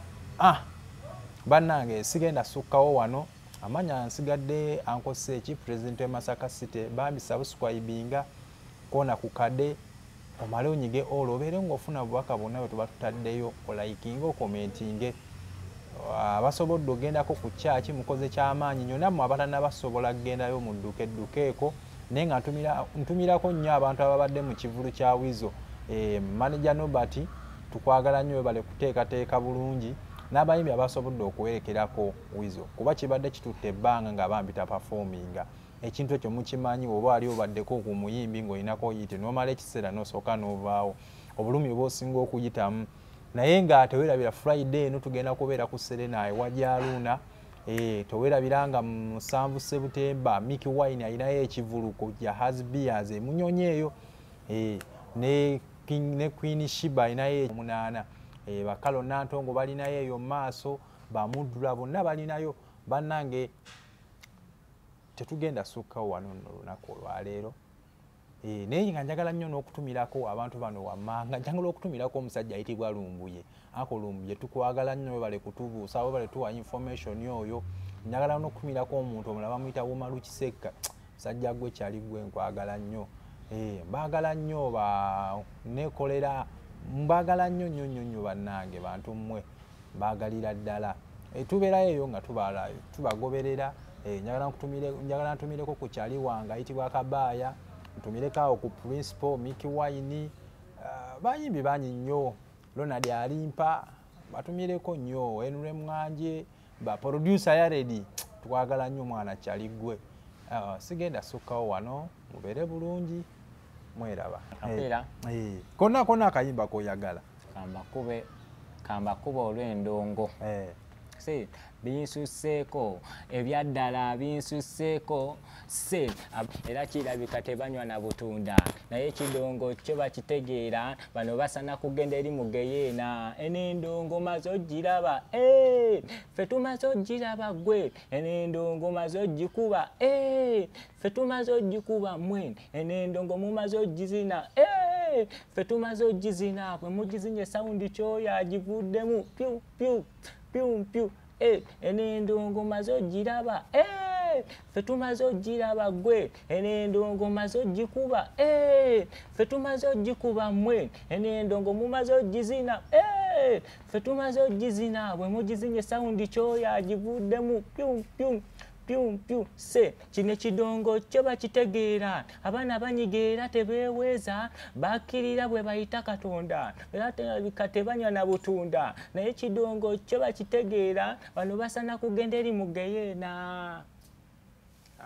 bannange sigenda sukkawo wano amanya nsigadde ankoseeki president e Masaka City bambi subscribinga kona ku kade omale onyige obeere ng'ofuna bubaka bonna bwe tuba tutaddeyo olaikinga okomentinge abasobodde ogendako ku kyaki mukoze kyamaanyi nnyo nammwe abatannabasobola kugendayo mu dduka eko naye nga ntumirako nnyo abantu ababadde mu kivulu kya Wizo manager Nobert tukwagala nnyo bale kuteekateeka bulungi n'abayimbi abasobodde okuwerekerako Wizo kuba kibadde kitutte ebbanga nga bambita performinga ekintu ekyo mukimanyi oba ali obaddeko ku muyimbi ng'olinako oyite n'omala ekiseera n'osooka n'ovaawo obulumi oba osinga okuyitamu naye nga teweerabira Friday eno tugenda kubeera ku Serena ewa Jaluna teweerabira nga mu 7 September Mickey Wine alinayo ekivuluko Jahazi Beers emunyonyi eyo ne Queen Shiba alinayo 8 bakalo Nantongo balinayo eyo maaso bamudula bonna balinayo bannange tetugenda sukkawo wano olunaku olwaleero naye nga njagala nnyo n'okutumirako abantu bano wammanga njagala okutumirako omusajja ayitibwa Lumbuye ako Lumbuye tukwagala nnyo bale kutubuusa abo bale tuwa information oyo njagala n'okutumirako omuntu omulaba muyita Womalu Kisekka musajja gwe kyali gwe nkwagala nnyo mbaagala nnyo nekolera mbaagala nnyo bannange bantu mmwe mbaagalira ddala tubeerayo eyo nga tubagoberera njagala ntumireko ku kyali wange ayitibwa Kabaaya ntumireko awo ku principal Mickey Wine bayimbi bangi nnyo Ronald Alimpa batumireko nnyo Enure Mwanje ba producer Yaredi twagala nnyo mwana kyali gwe sigenda sukkawo wano mubeere bulungi mweraba konna akayimba koyagala kamba kuba olw'endongo binsuseeko ebyaddala binsuseeko era kirabika tebanywa na butunda naye ekidongo kyo bakitegeera bano basana kugenda eri mugeyeena enendongo maze ogiraba ffe tumaze ogiraba gwe enendongo maze ogikuba ffe tumaze ogikuba mmwe enendongo mumaze ogizina ffe tumaze ogizina bwe mugizinye sawundi kyoyo agivuddemu pyu pyu pyu pyu enendongo maze ogiraba ffe tumaze ogiraba ggwe eno endongo maze ogikuba ffe tumaze ogikuba mmwe eno endongo mumaze ogizina ffe tumaze ogizina bwe mugizinye sawundi kyoyo agivuddemu pyum se kino ekidongo kyo bakitegeera abaana banyiga era tebeeweeza bakkirira bwe bayita Katonda era tebanywa na butunda naye ekidongo kyo bakitegeera bano basana kugenda eri mu geyeena